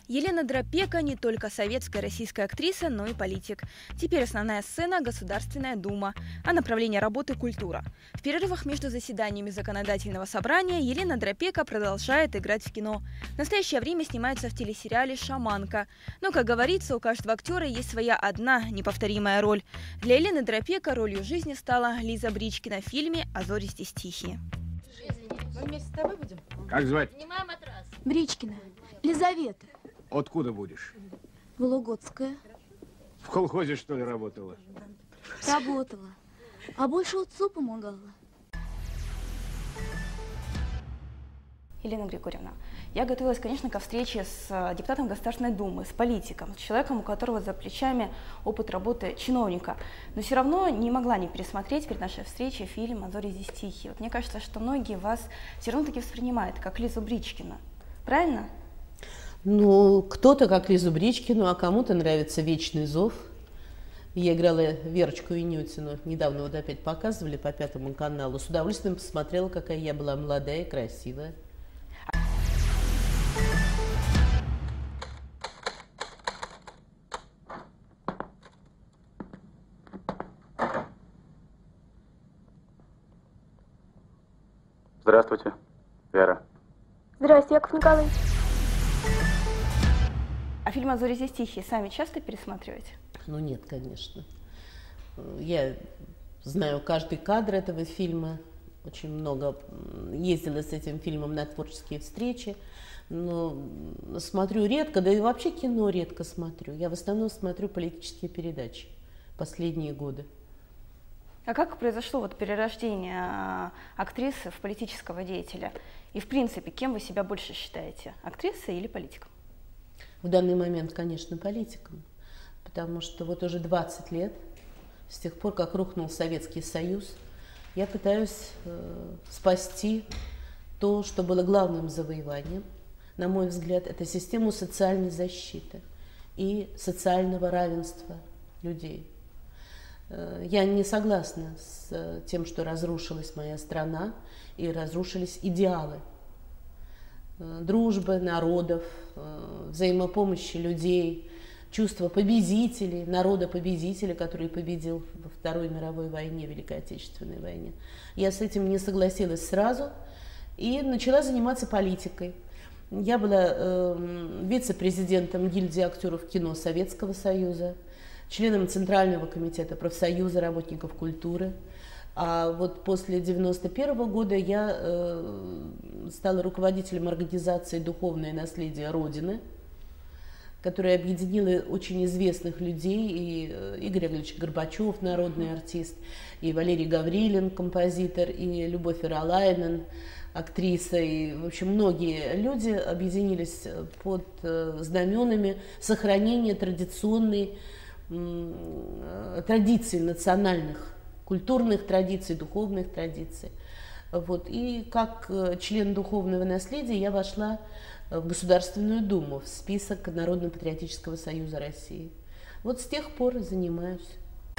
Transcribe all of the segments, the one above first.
Елена Дропека не только советская российская актриса, но и политик. Теперь основная сцена – Государственная Дума, а направление работы – культура. В перерывах между заседаниями законодательного собрания Елена Дропека продолжает играть в кино. В настоящее время снимается в телесериале «Шаманка». Но, как говорится, у каждого актера есть своя одна неповторимая роль. Для Елены Дропека ролью жизни стала Лиза Бричкина в фильме «А зори здесь тихие». Мы вместе с тобой будем? Как звать? Бричкина. Лизавета. Откуда будешь? Вологодская. В колхозе, что ли, работала? Работала. А больше отцу помогала. Елена Григорьевна, я готовилась, конечно, ко встрече с депутатом Государственной Думы, с политиком, с человеком, у которого за плечами опыт работы чиновника. Но все равно не могла не пересмотреть перед нашей встречей фильм «А зори здесь тихие». Вот мне кажется, что многие вас все равно таки воспринимают как Лизу Бричкину. Правильно? Ну, кто-то как Лизу Бричкину, а кому-то нравится «Вечный зов». Я играла Верочку Инютину. Недавно вот опять показывали по Пятому каналу. С удовольствием посмотрела, какая я была молодая и красивая. Здравствуйте, Вера. Здрасте, Яков Николаевич. А фильм «А зори здесь тихие» сами часто пересматриваете? Ну нет, конечно. Я знаю каждый кадр этого фильма. Очень много ездила с этим фильмом на творческие встречи. Но смотрю редко, да и вообще кино редко смотрю. Я в основном смотрю политические передачи последние годы. А как произошло вот перерождение актрисы в политического деятеля? И, в принципе, кем вы себя больше считаете? Актрисой или политиком? В данный момент, конечно, политиком. Потому что вот уже 20 лет, с тех пор, как рухнул Советский Союз, я пытаюсь спасти то, что было главным завоеванием. На мой взгляд, это систему социальной защиты и социального равенства людей. Я не согласна с тем, что разрушилась моя страна и разрушились идеалы дружбы народов, взаимопомощи людей, чувство победителей, народа-победителя, который победил во Второй мировой войне, Великой Отечественной войне. Я с этим не согласилась сразу и начала заниматься политикой. Я была вице-президентом гильдии актеров кино Советского Союза, членом Центрального комитета профсоюза работников культуры. А вот после 1991 года я стала руководителем организации «Духовное наследие Родины», которая объединила очень известных людей, и Игорь Яковлевич Горбачев, народный артист, и Валерий Гаврилин, композитор, и Любовь Еролаинен, актриса, и, в общем, многие люди объединились под знаменами сохранения традиционной традиций национальных, культурных традиций, духовных традиций. Вот. И как член духовного наследия я вошла в Государственную Думу, в список Народно-патриотического союза России. Вот с тех пор занимаюсь.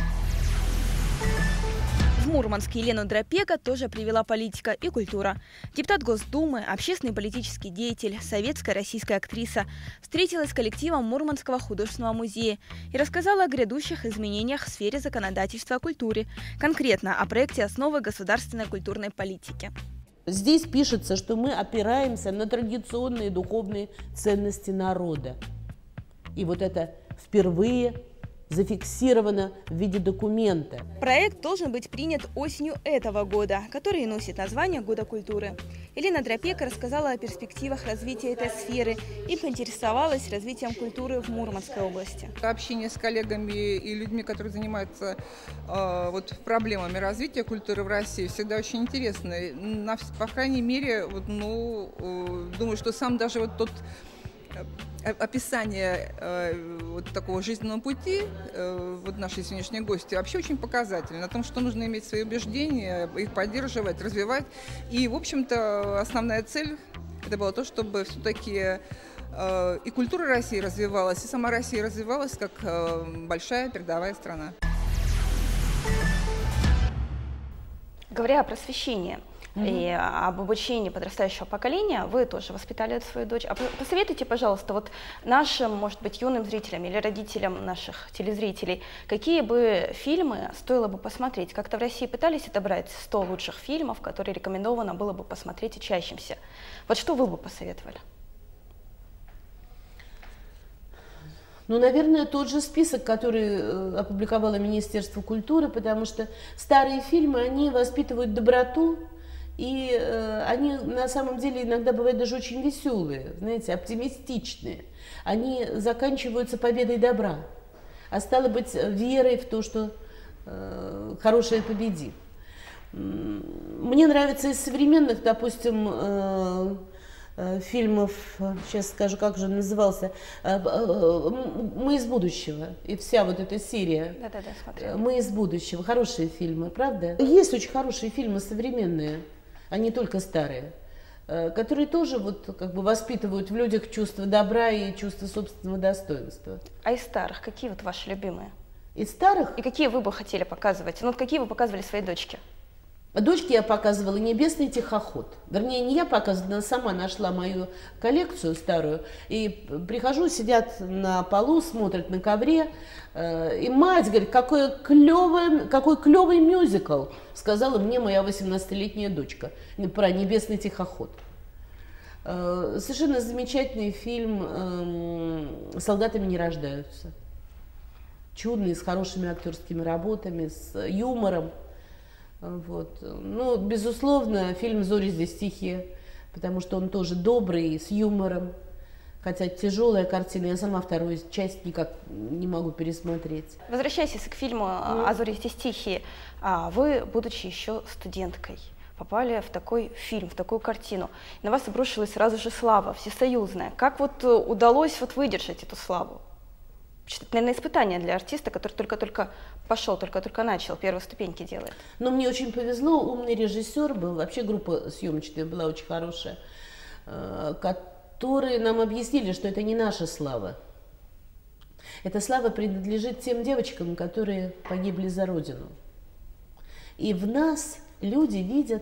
В Мурманск Елену Дропека тоже привела политика и культура. Депутат Госдумы, общественный политический деятель, советская российская актриса встретилась с коллективом Мурманского художественного музея и рассказала о грядущих изменениях в сфере законодательства о культуре, конкретно о проекте «Основы государственной культурной политики». Здесь пишется, что мы опираемся на традиционные духовные ценности народа. И вот это впервые зафиксировано в виде документа. Проект должен быть принят осенью этого года, который носит название «Года культуры». Елена Дропека рассказала о перспективах развития этой сферы и поинтересовалась развитием культуры в Мурманской области. Общение с коллегами и людьми, которые занимаются проблемами развития культуры в России, всегда очень интересно. По крайней мере, думаю, что сам даже вот тот описание такого жизненного пути нашей сегодняшней гости вообще очень показательно. О том, что нужно иметь свои убеждения, их поддерживать, развивать. И, в общем-то, основная цель это было то, чтобы все-таки и культура России развивалась, и сама Россия развивалась как большая передовая страна. Говоря о просвещении, и об обучении подрастающего поколения. Вы тоже воспитали свою дочь. А посоветуйте, пожалуйста, вот нашим, может быть, юным зрителям или родителям наших телезрителей, какие бы фильмы стоило бы посмотреть? Как-то в России пытались отобрать 100 лучших фильмов, которые рекомендовано было бы посмотреть учащимся. Вот что вы бы посоветовали? Ну, наверное, тот же список, который опубликовало Министерство культуры, потому что старые фильмы, они воспитывают доброту, и они на самом деле иногда бывают даже очень веселые, знаете, оптимистичные. Они заканчиваются победой добра, а стало быть, верой в то, что хорошее победит. Мне нравится из современных, допустим, фильмов, сейчас скажу, как же он назывался, «Мы из будущего», и вся вот эта серия. Да-да-да, смотрела. «Мы из будущего», хорошие фильмы, правда? Есть очень хорошие фильмы современные, а не только старые, которые тоже вот как бы воспитывают в людях чувство добра и чувство собственного достоинства. А из старых какие вот ваши любимые? Из старых? И какие вы бы хотели показывать? Ну, вот какие вы показывали своей дочке? Дочке я показывала «Небесный тихоход». Вернее, не я показывала, она сама нашла мою коллекцию старую. И прихожу, сидят на полу, смотрят на ковре. И мать говорит, какой клевый мюзикл, сказала мне моя 18-летняя дочка про «Небесный тихоход». Совершенно замечательный фильм «Солдатами не рождаются». Чудный, с хорошими актерскими работами, с юмором. Вот. Ну, безусловно, фильм «Зори здесь тихие», потому что он тоже добрый, с юмором. Хотя тяжелая картина, я сама вторую часть никак не могу пересмотреть. Возвращаясь к фильму «А зори здесь тихие», вы, будучи еще студенткой, попали в такой фильм, в такую картину. На вас обрушилась сразу же слава всесоюзная. Как вот удалось вот выдержать эту славу? Это, наверное, испытание для артиста, который только-только пошел, только-только начал, первые ступеньки делает. Но мне очень повезло, умный режиссер был, вообще группа съемочная была очень хорошая, которые нам объяснили, что это не наша слава. Эта слава принадлежит тем девочкам, которые погибли за Родину. И в нас люди видят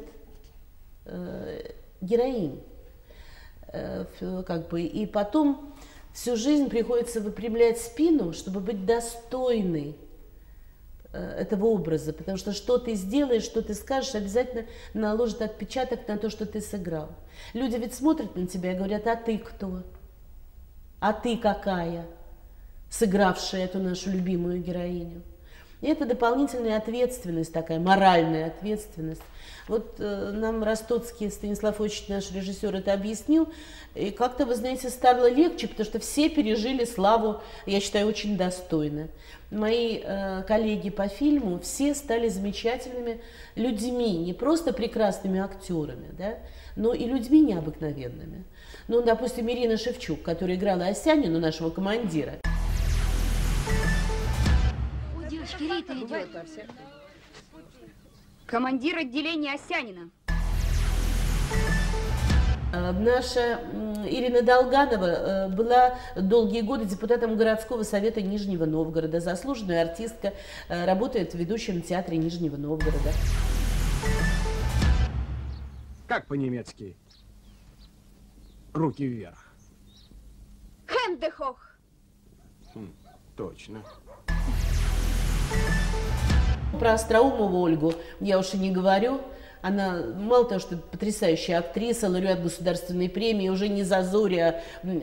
героинь, как бы, и потом всю жизнь приходится выпрямлять спину, чтобы быть достойной этого образа, потому что ты сделаешь, что ты скажешь, обязательно наложит отпечаток на то, что ты сыграл. Люди ведь смотрят на тебя и говорят, а ты кто? А ты какая, сыгравшая эту нашу любимую героиню? И это дополнительная ответственность такая, моральная ответственность. Вот нам Ростоцкий Станислав Ильич, наш режиссер, это объяснил, и как-то, вы знаете, стало легче, потому что все пережили славу, я считаю, очень достойно. Мои коллеги по фильму все стали замечательными людьми, не просто прекрасными актерами, да, но и людьми необыкновенными. Ну, допустим, Ирина Шевчук, которая играла Осянину, нашего командира. Девочки, Рита идет. Командир отделения Осянина. Наша Ирина Долганова была долгие годы депутатом городского совета Нижнего Новгорода, заслуженная артистка, работает в ведущем театре Нижнего Новгорода. Как по-немецки? Руки вверх. Hände hoch. Точно. Про Остроумову Ольгу я уж и не говорю. Она мало того, что потрясающая актриса, лауреат государственной премии, уже не за «Зори», а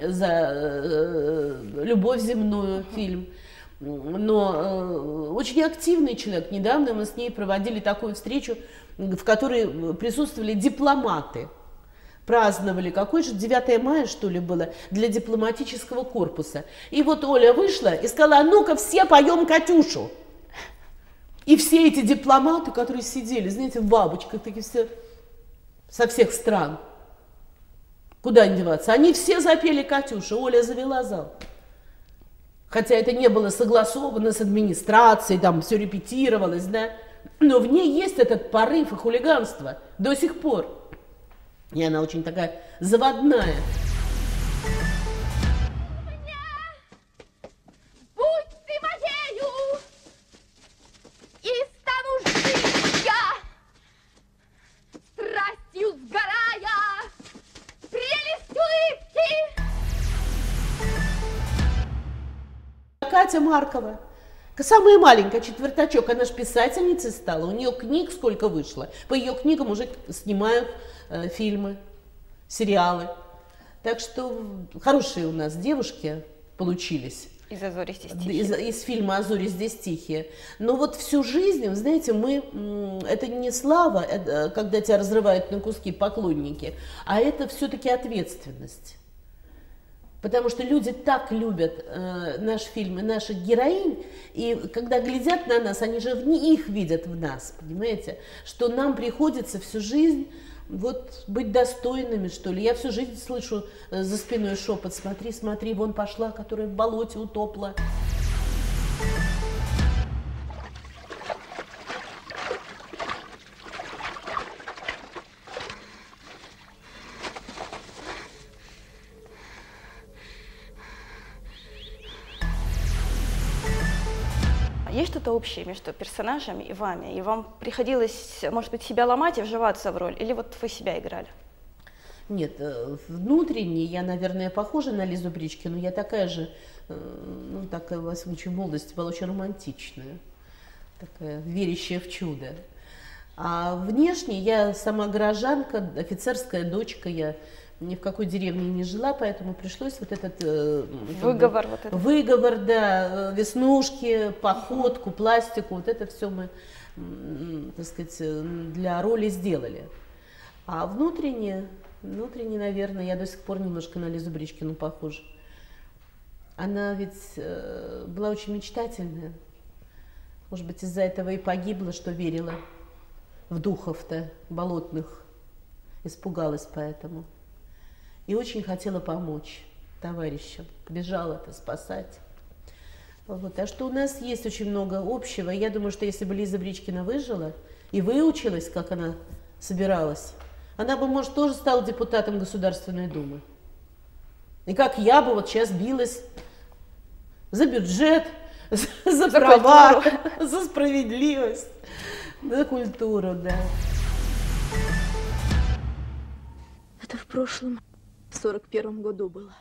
за «Любовь земную» фильм. Но очень активный человек. Недавно мы с ней проводили такую встречу, в которой присутствовали дипломаты. Праздновали, какое же 9 мая, что ли, было, для дипломатического корпуса. И вот Оля вышла и сказала, а ну-ка все поем «Катюшу». И все эти дипломаты, которые сидели, знаете, в бабочках, такие все со всех стран, куда им деваться, они все запели «Катюшу», Оля завела зал. Хотя это не было согласовано с администрацией, там все репетировалось, да, но в ней есть этот порыв и хулиганство до сих пор. И она очень такая заводная. И стану жить я, страсть Катя Маркова. Самая маленькая, четвертачок, она же писательницей стала, у нее книг сколько вышло. По ее книгам уже снимают фильмы, сериалы. Так что хорошие у нас девушки получились. Из «А зори здесь тихие». Из фильма «А зори здесь тихие». Но вот всю жизнь, вы знаете, это не слава, когда тебя разрывают на куски поклонники, а это все-таки ответственность. Потому что люди так любят наш фильм и наших героинь, и когда глядят на нас, они же их видят в нас, понимаете, что нам приходится всю жизнь вот быть достойными, что ли. Я всю жизнь слышу за спиной шепот: смотри, смотри, вон пошла, которая в болоте утопла. Есть что-то общее между персонажами и вами? И вам приходилось, может быть, себя ломать и вживаться в роль? Или вот вы себя играли? Нет, внутренне я, наверное, похожа на Лизу Бричкину. Я такая же, ну, такая, во всяком случае, в молодости была очень романтичная, такая верящая в чудо. А внешне я сама горожанка, офицерская дочка, я ни в какой деревне не жила, поэтому пришлось вот этот выговор, выговор, да, веснушки, походку, пластику, вот это все мы, так сказать, для роли сделали. А внутренне, наверное, я до сих пор немножко на Лизу Бричкину похожа. Она ведь была очень мечтательная. Может быть, из-за этого и погибла, что верила в духов-то болотных. Испугалась поэтому. И очень хотела помочь товарищам. Побежала-то спасать. Вот. А что у нас есть очень много общего. Я думаю, что если бы Лиза Бричкина выжила и выучилась, как она собиралась, она бы, может, тоже стала депутатом Государственной Думы. И как я бы вот сейчас билась за бюджет, за права, за справедливость, за культуру, да. Это в прошлом, в 41-м году было.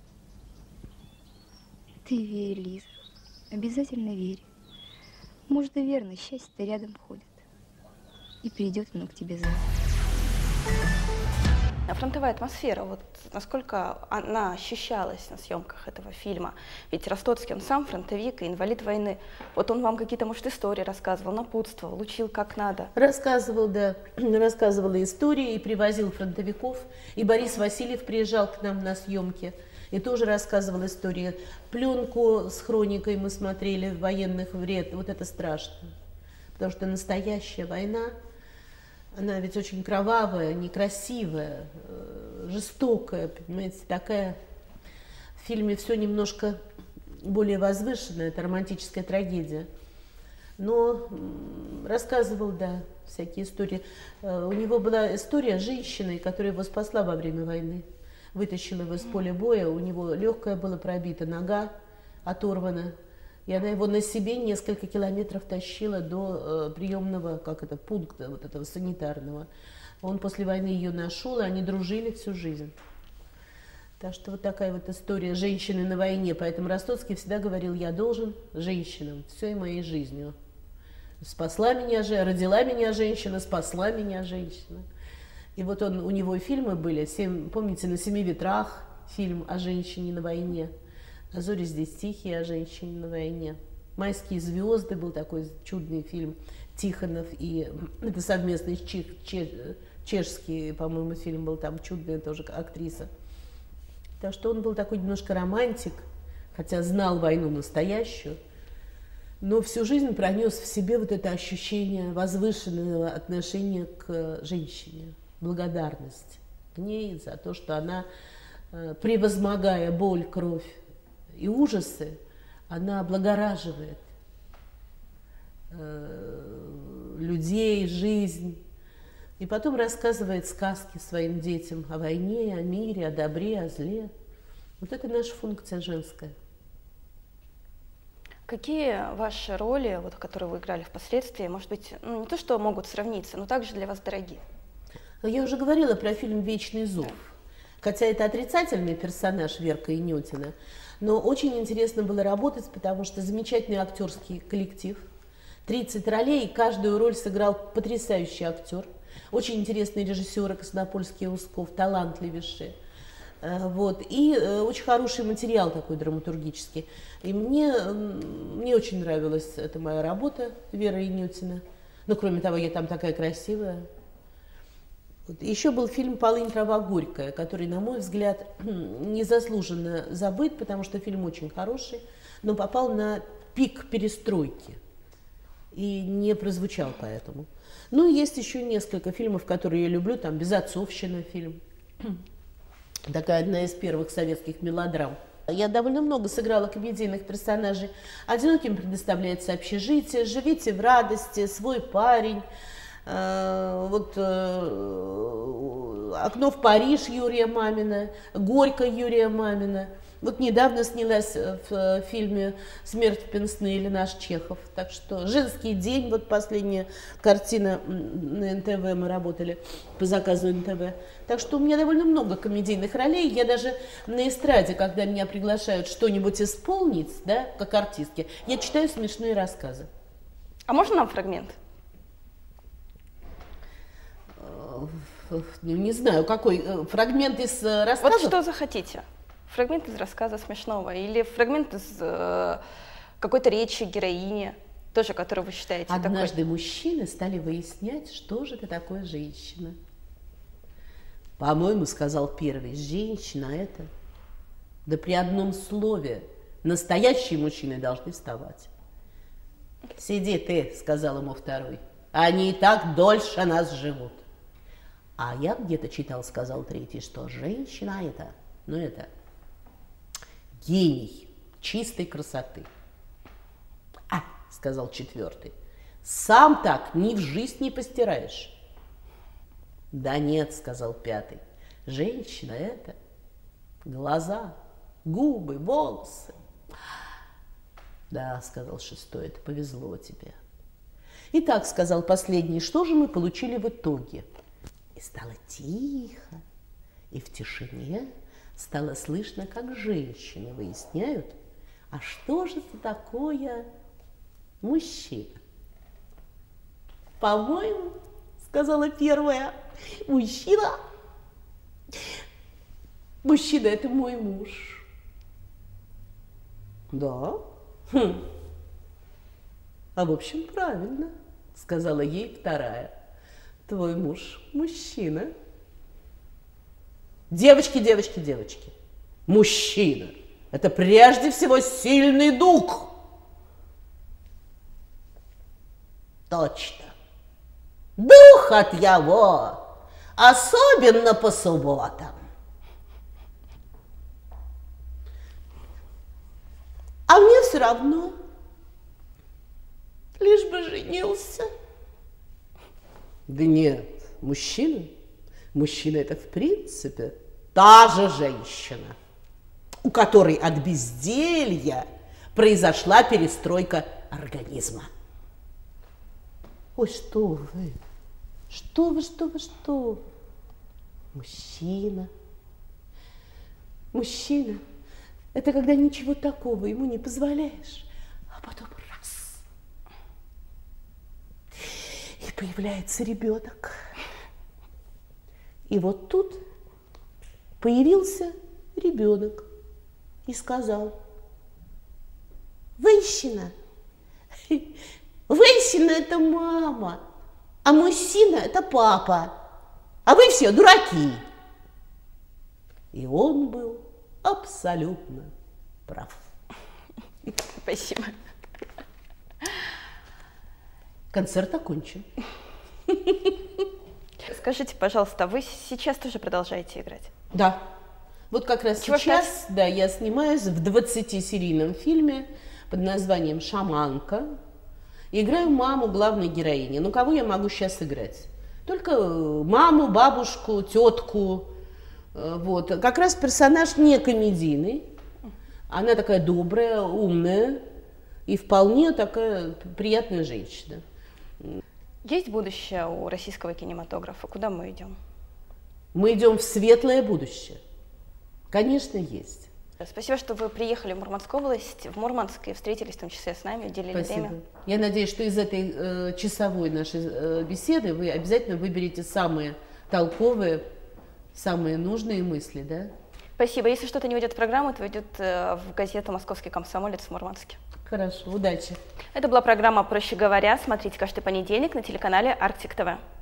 Ты верь, Лиза. Обязательно верь. Может, и верно, счастье-то рядом ходит. И придет оно к тебе завтра. А фронтовая атмосфера, вот насколько она ощущалась на съемках этого фильма? Ведь Ростоцкий, он сам фронтовик и инвалид войны. Вот он вам какие-то, может, истории рассказывал, напутствовал, учил как надо? Рассказывал, да. Рассказывал истории и привозил фронтовиков. И Борис Васильев приезжал к нам на съемки и тоже рассказывал истории. Пленку с хроникой мы смотрели военных вред. Вот это страшно. Потому что настоящая война, она ведь очень кровавая, некрасивая, жестокая, понимаете, такая. В фильме все немножко более возвышенное, это романтическая трагедия. Но рассказывал, да, всякие истории. У него была история с женщиной, которая его спасла во время войны. Вытащила его с поля боя, у него легкая была пробита, нога оторвана. И она его на себе несколько километров тащила до приемного, пункта вот этого санитарного. Он после войны ее нашел, и они дружили всю жизнь. Так что вот такая вот история женщины на войне. Поэтому Ростоцкий всегда говорил: я должен женщинам всей моей жизнью. Спасла меня же, родила меня женщина, спасла меня женщина. И вот у него фильмы были, помните, «На семи ветрах» фильм о женщине на войне. «А зори здесь тихие», о женщине на войне. «Майские звезды» был такой чудный фильм Тихонов, и это совместный чешский, по-моему, фильм был, там чудная тоже актриса. Так что он был такой немножко романтик, хотя знал войну настоящую, но всю жизнь пронес в себе вот это ощущение возвышенного отношения к женщине, благодарность к ней за то, что она, превозмогая боль, кровь и ужасы, она облагораживает людей, жизнь. И потом рассказывает сказки своим детям о войне, о мире, о добре, о зле. Вот это наша функция женская. Какие ваши роли, вот, которые вы играли впоследствии, может быть, ну, не то, что могут сравниться, но также для вас дороги? Я уже говорила про фильм «Вечный зов». Хотя это отрицательный персонаж Верка Инютина, но очень интересно было работать, потому что замечательный актерский коллектив, 30 ролей, и каждую роль сыграл потрясающий актер. Очень интересные режиссеры, Краснопольский и Усков, талантливейшие. Вот. И очень хороший материал такой драматургический. И мне очень нравилась эта моя работа, Вера Инютина. Ну, кроме того, я там такая красивая. Вот. Еще был фильм «Полынь, трава горькая», который, на мой взгляд, незаслуженно забыт, потому что фильм очень хороший, но попал на пик перестройки и не прозвучал поэтому. Ну, есть еще несколько фильмов, которые я люблю, там «Безотцовщина» фильм. Такая одна из первых советских мелодрам. Я довольно много сыграла комедийных персонажей. «Одиноким предоставляется общежитие», «Живите в радости», «Свой парень», вот «Окно в Париж» Юрия Мамина, «Горько» Юрия Мамина. Вот недавно снялась в фильме «Смерть в Пенсне» или «Наш Чехов». Так что «Женский день», вот последняя картина на НТВ, мы работали по заказу НТВ. Так что у меня довольно много комедийных ролей. Я даже на эстраде, когда меня приглашают что-нибудь исполнить, да, как артистки, я читаю смешные рассказы. А можно нам фрагмент? Не знаю, какой фрагмент из рассказа. Вот что захотите. Фрагмент из рассказа смешного или фрагмент из какой-то речи героини, тоже, которую вы считаете такой. Однажды мужчины стали выяснять, что же это такое женщина. По-моему, сказал первый, женщина это. Да при одном слове настоящие мужчины должны вставать. Сиди ты, сказал ему второй, они и так дольше нас живут. А я где-то читал, сказал третий, что женщина это, ну это гений чистой красоты. А, сказал четвертый, сам так ни в жизнь не постираешь. Да нет, сказал пятый, женщина это глаза, губы, волосы. Да, сказал шестой, это повезло тебе. Итак, сказал последний, что же мы получили в итоге? И стало тихо, и в тишине стало слышно, как женщины выясняют, а что же это такое мужчина? По-моему, сказала первая, мужчина это мой муж. Да? А в общем, правильно, сказала ей вторая. Твой муж мужчина. Девочки, девочки, девочки. Мужчина – это прежде всего сильный дух. Точно. Дух от его, особенно по субботам. А мне все равно, лишь бы женился. Да нет, мужчина это в принципе та же женщина, у которой от безделья произошла перестройка организма. Ой, что вы, что вы. Мужчина – это когда ничего такого ему не позволяешь, а потом раз – и появляется ребенок. И вот тут появился ребенок и сказал: женщина – это мама, а мужчина – это папа, а вы все дураки. И он был абсолютно прав. Спасибо. Концерт окончен. Скажите, пожалуйста, вы сейчас тоже продолжаете играть? Да. Вот как раз Чего сейчас, да, я снимаюсь в 20-серийном фильме под названием «Шаманка». Играю маму главной героини. Ну, кого я могу сейчас играть? Только маму, бабушку, тетку. Вот. Как раз персонаж не комедийный. Она такая добрая, умная и вполне такая приятная женщина. Есть будущее у российского кинематографа? Куда мы идем? Мы идем в светлое будущее. Конечно, есть. Спасибо, что вы приехали в Мурманскую область, в Мурманск, и встретились в том числе с нами, уделили Спасибо. время. Я надеюсь, что из этой часовой нашей беседы вы обязательно выберете самые толковые, самые нужные мысли, да? Спасибо. Если что-то не войдет в программу, то войдет в газету «Московский комсомолец» в Мурманске. Хорошо, удачи. Это была программа «Проще говоря». Смотрите каждый понедельник на телеканале Арктик ТВ.